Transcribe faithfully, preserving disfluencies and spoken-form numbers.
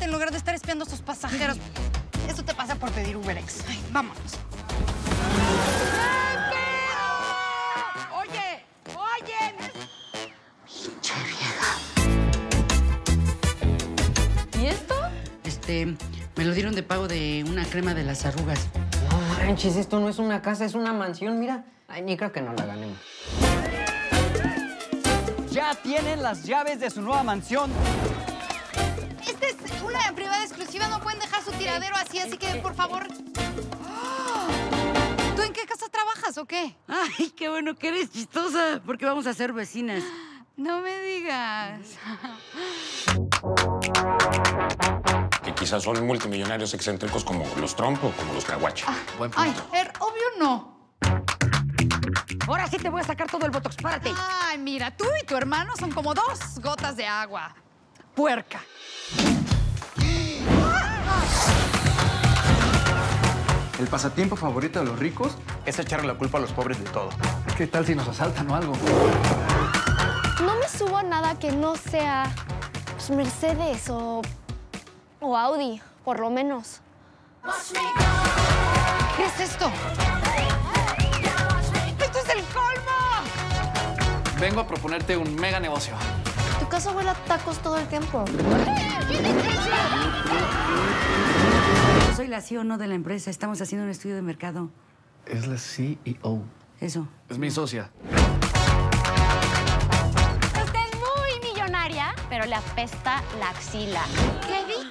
en lugar de estar espiando a sus pasajeros. Eso te pasa por pedir UberX. Ay, vámonos. ¡Ay, pero! ¡Oye! ¡Oye! Pinche vieja. ¿Y esto? Este, me lo dieron de pago de una crema de las arrugas. No manches, esto no es una casa, es una mansión, mira. Ay, ni creo que nos la ganemos. Ya tienen las llaves de su nueva mansión. Esta es una privada exclusiva, no pueden dejar su tiradero así, así que, por favor... ¿Tú en qué casa trabajas o qué? Ay, qué bueno que eres chistosa, porque vamos a ser vecinas. No me digas. Que quizás son multimillonarios excéntricos como los Trump o como los Caguache. Buen Ay, punto. er, obvio no. Ahora sí te voy a sacar todo el botox, párate. Ay, mira, tú y tu hermano son como dos gotas de agua. Puerca. El pasatiempo favorito de los ricos Es echarle la culpa a los pobres de todo. ¿qué tal si nos asaltan o algo? No me subo a nada que no sea pues, Mercedes o, o Audi, por lo menos. ¿Qué es esto? ¡Esto es el colmo! Vengo a proponerte un mega negocio. Tu casa huele a tacos todo el tiempo. Soy la C E O no de la empresa. Estamos haciendo un estudio de mercado. Es la C E O. Eso. Es mi socia. Usted es muy millonaria, pero le apesta la axila. ¿Qué